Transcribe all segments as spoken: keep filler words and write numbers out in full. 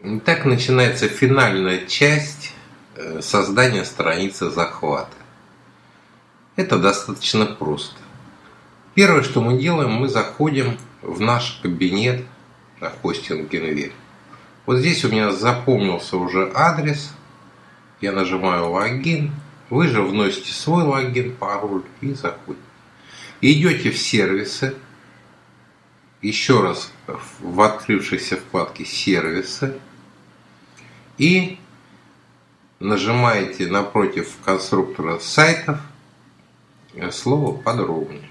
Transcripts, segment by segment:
Так начинается финальная часть создания страницы захвата. Это достаточно просто. Первое, что мы делаем, мы заходим в наш кабинет на Hosting Envy. Вот здесь у меня запомнился уже адрес. Я нажимаю логин. Вы же вносите свой логин, пароль и заходите. Идете в сервисы. Еще раз в открывшейся вкладке сервисы. И нажимаете напротив конструктора сайтов слово «подробнее».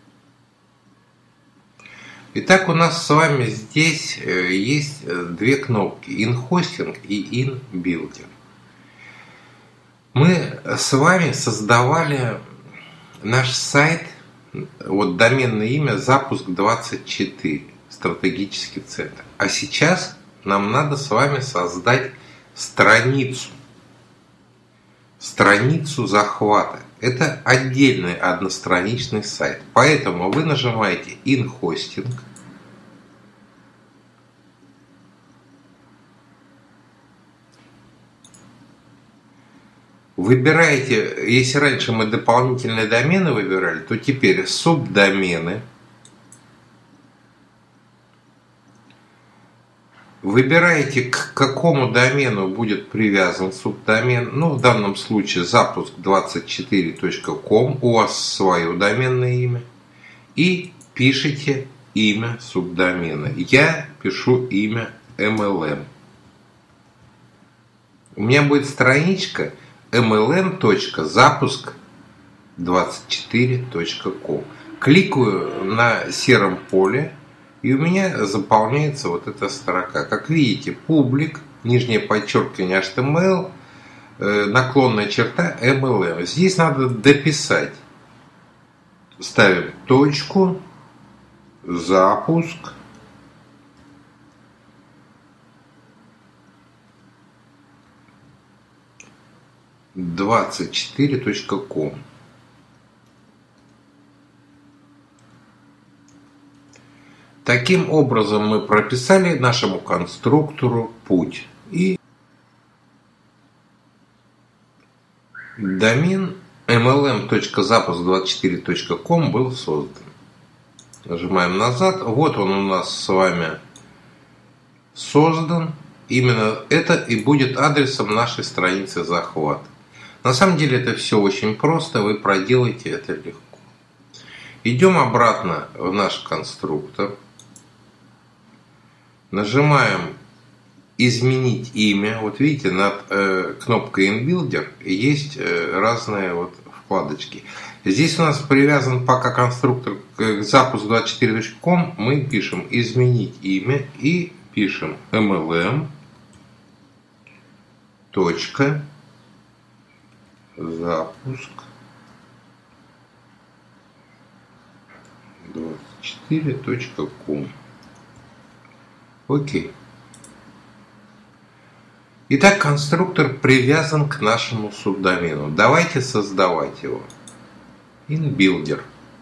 Итак, у нас с вами здесь есть две кнопки: InHosting и InBuilder. Мы с вами создавали наш сайт, вот доменное имя запуск двадцать четыре, стратегический центр. А сейчас нам надо с вами создать страницу, страницу захвата. Это отдельный одностраничный сайт. Поэтому вы нажимаете InHosting. Выбираете, если раньше мы дополнительные домены выбирали, то теперь субдомены. Выбираете, к какому домену будет привязан субдомен. Ну, в данном случае запуск двадцать четыре точка ком. У вас свое доменное имя. И пишите имя субдомена. Я пишу имя эм эл эм. У меня будет страничка эм эл эм точка запуск двадцать четыре точка ком. Кликаю на сером поле. И у меня заполняется вот эта строка. Как видите, публик, нижнее подчеркивание эйч ти эм эл, наклонная черта эм эл эм. Здесь надо дописать. Ставим точку, запуск. двадцать четыре точка ком. Таким образом мы прописали нашему конструктору путь. И домен эм эл эм точка запуск двадцать четыре точка ком был создан. Нажимаем назад. Вот он у нас с вами создан. Именно это и будет адресом нашей страницы захвата. На самом деле это все очень просто. Вы проделаете это легко. Идем обратно в наш конструктор. Нажимаем «Изменить имя». Вот видите, над э, кнопкой InBuilder есть э, разные вот вкладочки. Здесь у нас привязан пока конструктор к запуск двадцать четыре точка ком. Мы пишем «Изменить имя» и пишем эм эл эм точка запуск двадцать четыре точка ком. Окей. Итак, конструктор привязан к нашему субдомену. Давайте создавать его. InBuilder.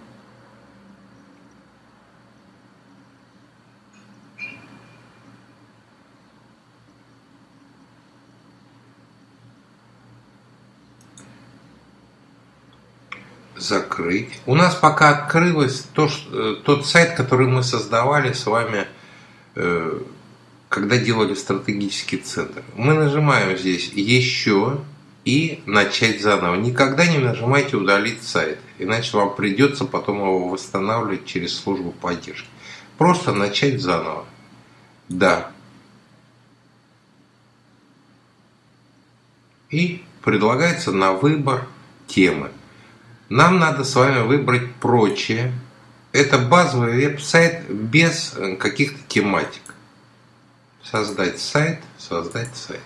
Закрыть. У нас пока открылось то, что, тот сайт, который мы создавали с вами, когда делали стратегический центр. Мы нажимаем здесь «Еще» и «Начать заново». Никогда не нажимайте «Удалить сайт», иначе вам придется потом его восстанавливать через службу поддержки. Просто «Начать заново». Да. И предлагается на выбор темы. Нам надо с вами выбрать «Прочее». Это базовый веб-сайт без каких-то тематик. Создать сайт, создать сайт.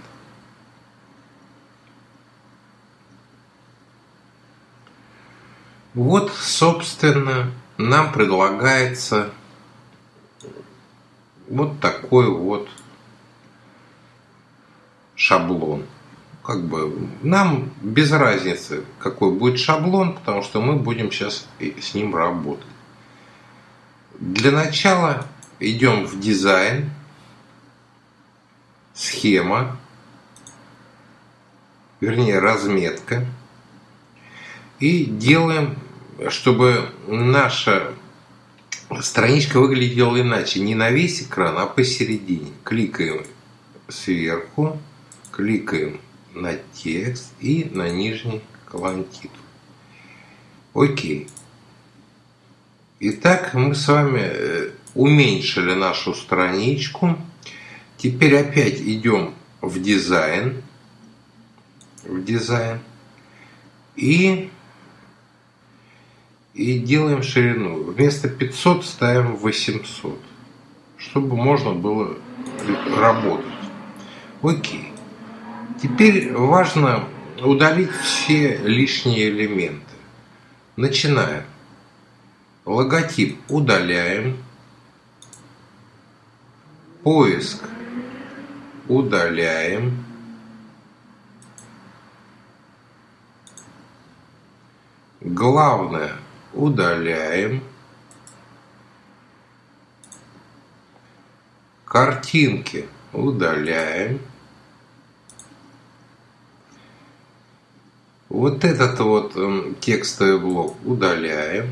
Вот, собственно, нам предлагается вот такой вот шаблон. Как бы нам без разницы, какой будет шаблон, потому что мы будем сейчас с ним работать. Для начала идем в дизайн, схема, вернее разметка. И делаем, чтобы наша страничка выглядела иначе. Не на весь экран, а посередине. Кликаем сверху, кликаем на текст и на нижний колонтит. Окей. Итак, мы с вами уменьшили нашу страничку. Теперь опять идем в дизайн. В дизайн. И, и делаем ширину. Вместо пятьсот ставим восемьсот. Чтобы можно было работать. Окей. Теперь важно удалить все лишние элементы. Начинаем. Логотип удаляем. Поиск удаляем. Главное удаляем. Картинки удаляем. Вот этот вот э, текстовый блок удаляем.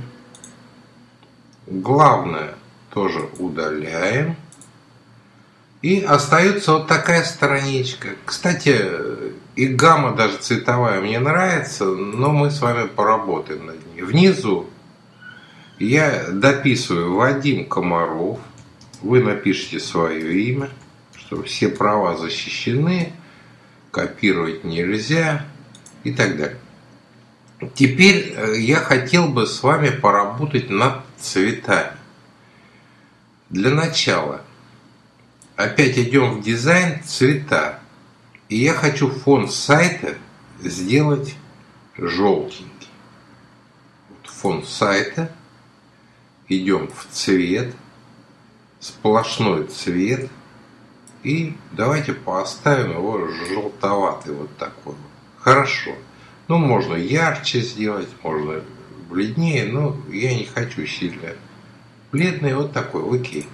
Главное тоже удаляем. И остается вот такая страничка. Кстати, и гамма даже цветовая мне нравится, но мы с вами поработаем над ней. Внизу я дописываю Вадим Комаров. Вы напишите свое имя, что все права защищены, копировать нельзя и так далее. Теперь я хотел бы с вами поработать над цветами. Для начала опять идем в дизайн, цвета. И я хочу фон сайта сделать желтенький. Вот фон сайта. Идем в цвет. Сплошной цвет. И давайте поставим его желтоватый вот такой. Хорошо. Ну, можно ярче сделать, можно бледнее, но я не хочу сильно бледный. Вот такой. Окей.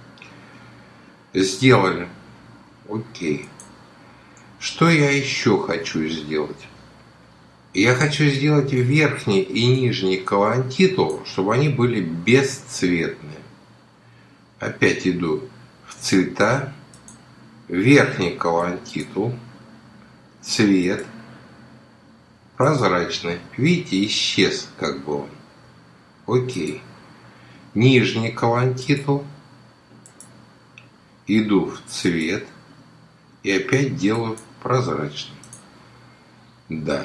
Сделали. Окей. Что я еще хочу сделать? Я хочу сделать верхний и нижний колонтитул, чтобы они были бесцветные. Опять иду в цвета, верхний колонтитул, цвет, прозрачный. Видите, исчез как бы он. Окей. Нижний колонтитул, иду в цвет и опять делаю прозрачный. Да.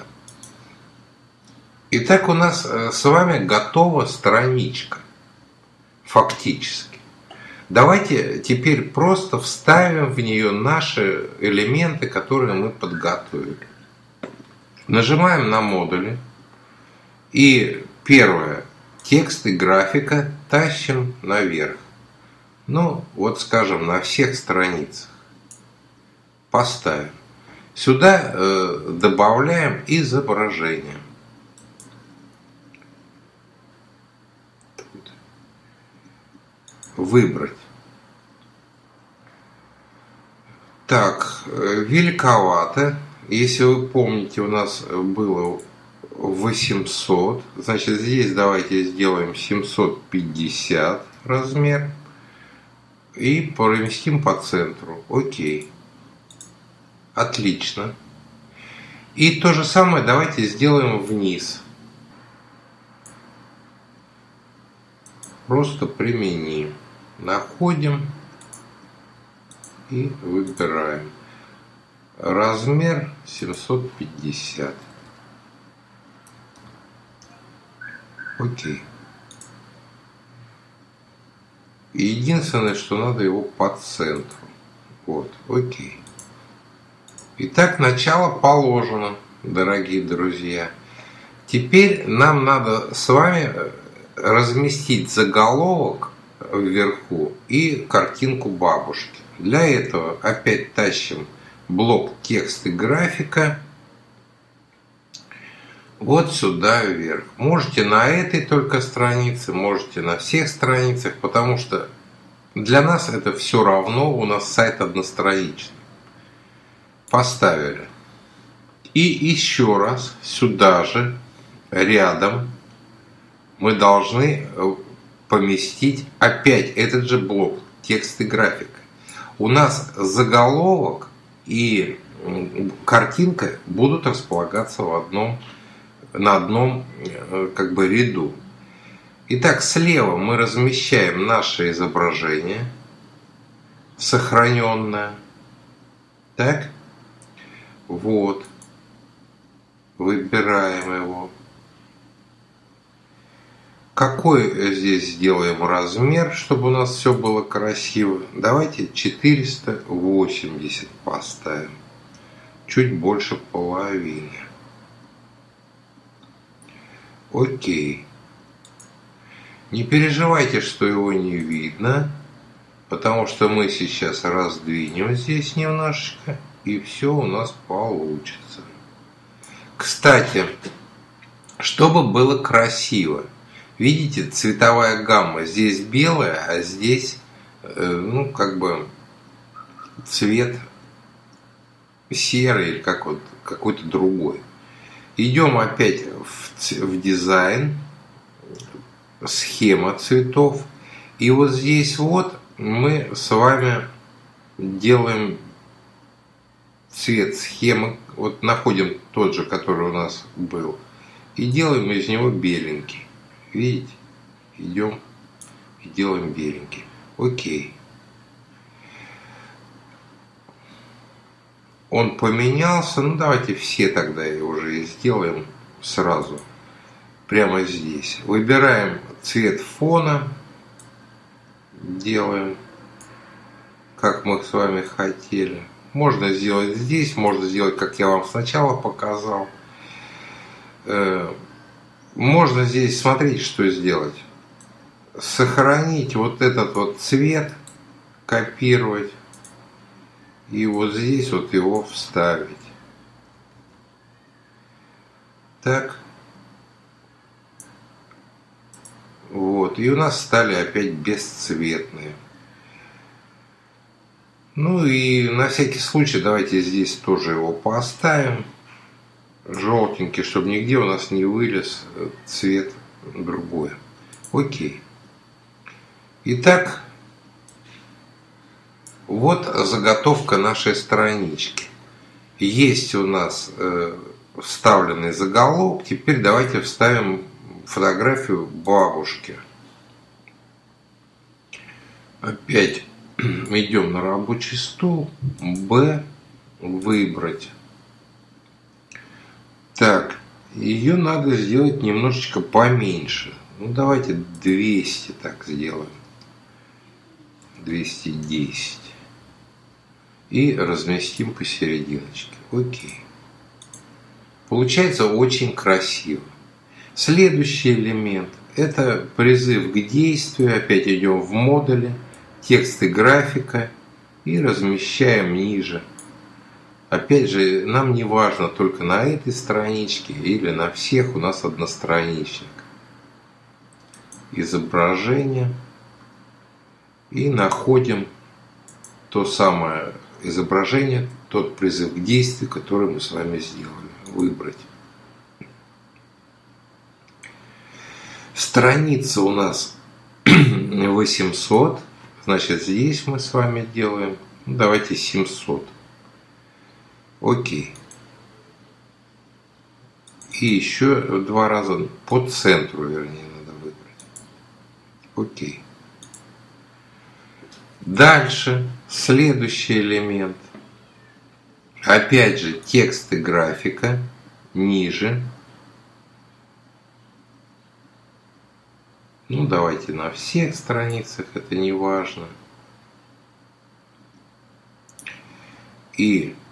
Итак, у нас с вами готова страничка. Фактически. Давайте теперь просто вставим в нее наши элементы, которые мы подготовили. Нажимаем на модули. И первое. Текст и графика тащим наверх. Ну, вот скажем, на всех страницах. Поставим. Сюда э, добавляем изображение. Выбрать. Так, великовато. Если вы помните, у нас было восемьсот. Значит, здесь давайте сделаем семьсот пятьдесят размер. И поместим по центру. Окей. Отлично. И то же самое давайте сделаем вниз. Просто применим. Находим и выбираем. Размер семьсот пятьдесят. Окей. Единственное, что надо его по центру. Вот, окей. Итак, начало положено, дорогие друзья. Теперь нам надо с вами разместить заголовок вверху и картинку бабушки. Для этого опять тащим блок текст и графика вот сюда вверх. Можете на этой только странице, можете на всех страницах, потому что для нас это все равно, у нас сайт одностраничный. поставили. И еще раз сюда же, рядом, мы должны поместить опять этот же блок текст и графика. У нас заголовок и картинка будут располагаться в одном, на одном как бы ряду. Итак, слева мы размещаем наше изображение, сохраненное. Так, вот, выбираем его. Какой здесь сделаем размер, чтобы у нас все было красиво? Давайте четыреста восемьдесят поставим. Чуть больше половины. Окей. Не переживайте, что его не видно, потому что мы сейчас раздвинем здесь немножечко, и все у нас получится. Кстати, чтобы было красиво, видите, цветовая гамма здесь белая, а здесь, ну, как бы цвет серый или как вот, какой-то другой. Идем опять в, в дизайн, схема цветов. И вот здесь вот мы с вами делаем цвет схемы. Вот находим тот же, который у нас был. И делаем из него беленький. Видите? Идем и делаем беленький. Окей. Он поменялся. Ну давайте все тогда уже и сделаем сразу. Прямо здесь. Выбираем цвет фона. Делаем, как мы с вами хотели. Можно сделать здесь, можно сделать, как я вам сначала показал. Можно здесь, смотрите, что сделать. Сохранить вот этот вот цвет, копировать. И вот здесь вот его вставить. Так. Вот. И у нас стали опять бесцветные. Ну и на всякий случай давайте здесь тоже его поставим. Желтенький, чтобы нигде у нас не вылез цвет другой. Окей. Итак, вот заготовка нашей странички. Есть у нас э, вставленный заголовок. Теперь давайте вставим фотографию бабушки. Опять идем на рабочий стол. Б. Выбрать. Так, ее надо сделать немножечко поменьше. Ну давайте двести так сделаем. двести десять. И разместим посерединочке. Окей. Получается очень красиво. Следующий элемент – это призыв к действию. Опять идем в модули, текст и графика и размещаем ниже. Опять же, нам не важно только на этой страничке или на всех, у нас одностраничник. Изображение. И находим то самое изображение, тот призыв к действию, который мы с вами сделали. Выбрать. Страница у нас восемьсот. Значит, здесь мы с вами делаем, ну, давайте семьсот. Окей. И еще два раза по центру, вернее, надо выбрать. Окей. Дальше, следующий элемент. Опять же, текст и графика. Ниже. Ну, давайте на всех страницах, это не важно. И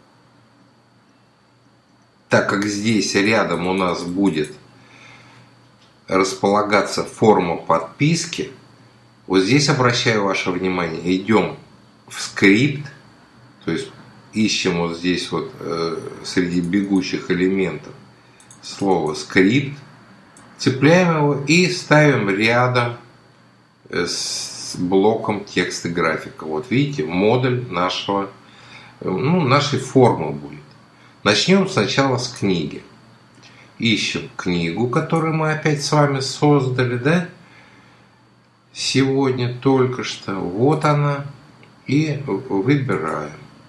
так как здесь рядом у нас будет располагаться форма подписки, вот здесь обращаю ваше внимание, идем в скрипт, то есть ищем вот здесь вот э, среди бегущих элементов слово скрипт, цепляем его и ставим рядом с блоком текст и графика. Вот видите, модуль нашего ну, нашей формы будет. Начнем сначала с книги. Ищем книгу, которую мы опять с вами создали, да? Сегодня только что. Вот она. И выбираем.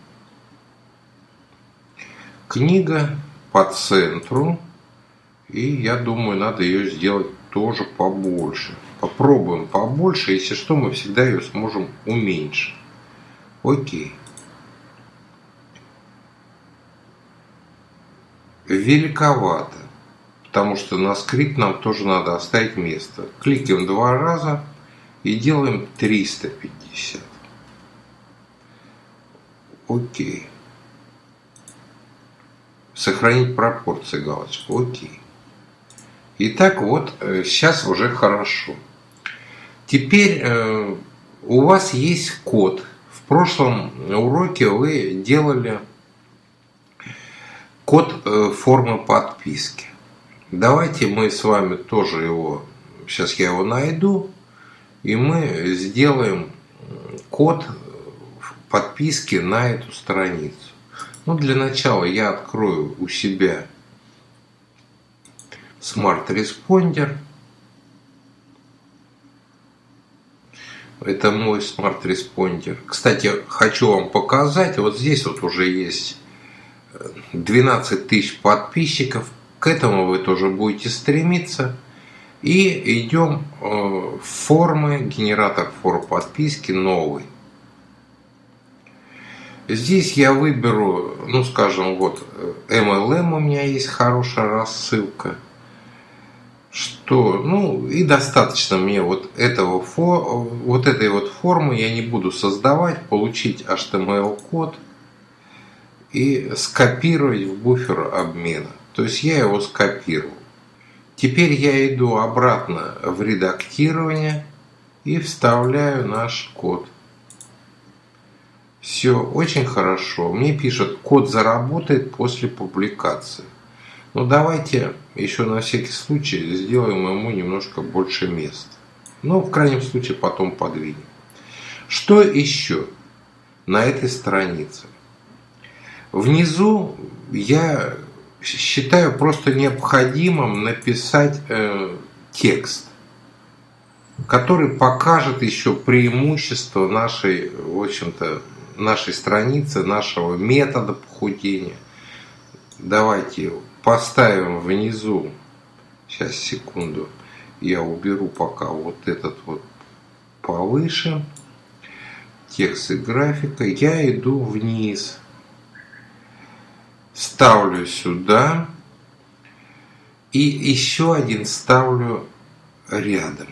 Книга по центру. И я думаю, надо ее сделать тоже побольше. Попробуем побольше. Если что, мы всегда ее сможем уменьшить. Окей. Великовато. Потому что на скрипт нам тоже надо оставить место. Кликаем два раза и делаем триста пятьдесят. Окей. Сохранить пропорции галочка. Окей. Итак, вот сейчас уже хорошо. Теперь э, у вас есть код. В прошлом уроке вы делали код э, формы подписки. Давайте мы с вами тоже его, сейчас я его найду, и мы сделаем код подписки на эту страницу. Ну, для начала я открою у себя Smart Responder. Это мой Smart Responder. Кстати, хочу вам показать, вот здесь вот уже есть двенадцать тысяч подписчиков. К этому вы тоже будете стремиться. И идем в формы, генератор форм подписки новый. Здесь я выберу, ну скажем, вот эм эл эм у меня есть хорошая рассылка. Что, ну и достаточно мне вот этого вот этой вот формы я не буду создавать, получить эйч ти эм эл-код и скопировать в буфер обмена. То есть я его скопировал. Теперь я иду обратно в редактирование и вставляю наш код. Все очень хорошо. Мне пишут, код заработает после публикации. Но давайте еще на всякий случай сделаем ему немножко больше места. Ну, в крайнем случае, потом подвинем. Что еще на этой странице? Внизу я считаю просто необходимым написать э, текст, который покажет еще преимущество нашей, в общем-то, нашей страницы, нашего метода похудения. Давайте поставим внизу, сейчас, секунду, я уберу пока вот этот вот повыше, текст и графика, я иду вниз, ставлю сюда и еще один ставлю рядом.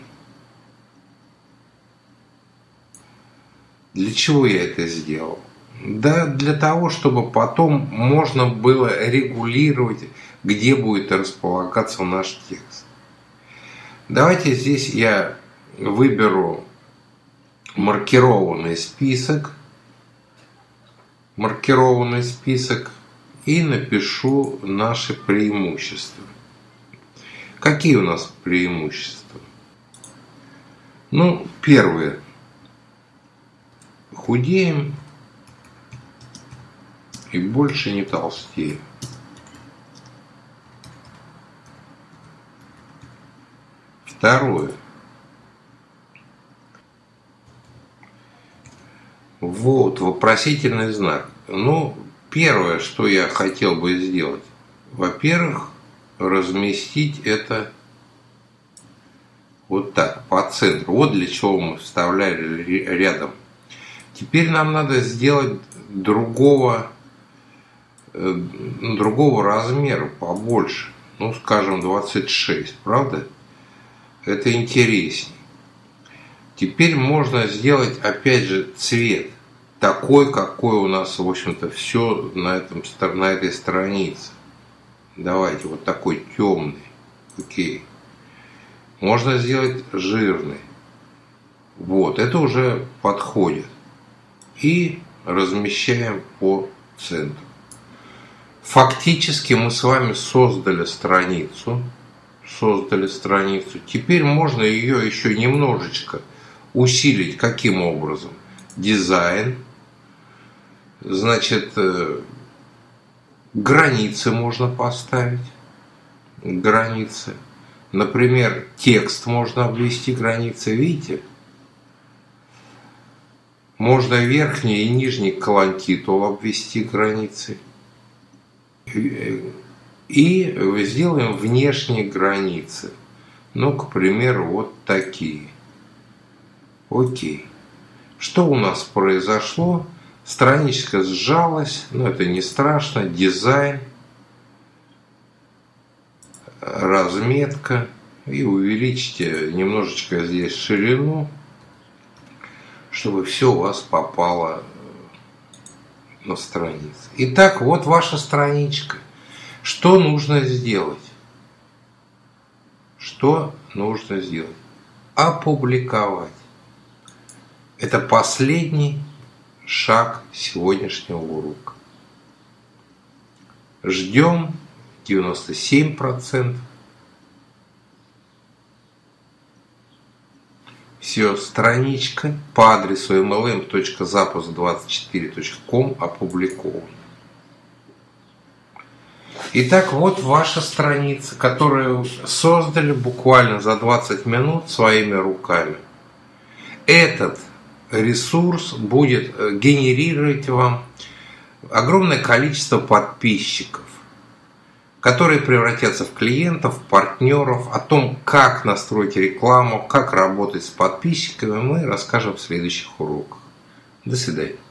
Для чего я это сделал? Да, для того, чтобы потом можно было регулировать, где будет располагаться наш текст. Давайте здесь я выберу маркированный список, маркированный список и напишу наши преимущества. Какие у нас преимущества? Ну, первое. Худеем и больше не толстеем. Второе. Вот, вопросительный знак. Ну, первое, что я хотел бы сделать, во-первых, разместить это вот так, по центру. Вот для чего мы вставляли рядом. Теперь нам надо сделать другого, другого размера, побольше. Ну, скажем, двадцать шесть, правда? Это интересней. Теперь можно сделать, опять же, цвет. Такой, какой у нас, в общем-то, все на, этом, на этой странице. Давайте, вот такой темный. Окей. Можно сделать жирный. Вот, это уже подходит. И размещаем по центру. Фактически мы с вами создали страницу. Создали страницу. Теперь можно ее еще немножечко усилить. Каким образом? Дизайн. Значит, границы можно поставить. Границы. Например, текст можно обвести границы. Видите? Можно верхний и нижний колонтитул обвести границы. И сделаем внешние границы. Ну, к примеру, вот такие. Окей. Что у нас произошло? Страничка сжалась, но это не страшно. Дизайн, разметка. И увеличьте немножечко здесь ширину, чтобы все у вас попало на страницу. Итак, вот ваша страничка. Что нужно сделать? Что нужно сделать? Опубликовать. Это последний шаг сегодняшнего урока. Ждем девяносто семь процентов. Все, страничка по адресу эм эл эм точка запуск двадцать четыре точка ком опубликована. Итак, вот ваша страница, которую создали буквально за двадцать минут своими руками. Этот ресурс будет генерировать вам огромное количество подписчиков, которые превратятся в клиентов, партнеров. О том, как настроить рекламу, как работать с подписчиками, мы расскажем в следующих уроках. До свидания.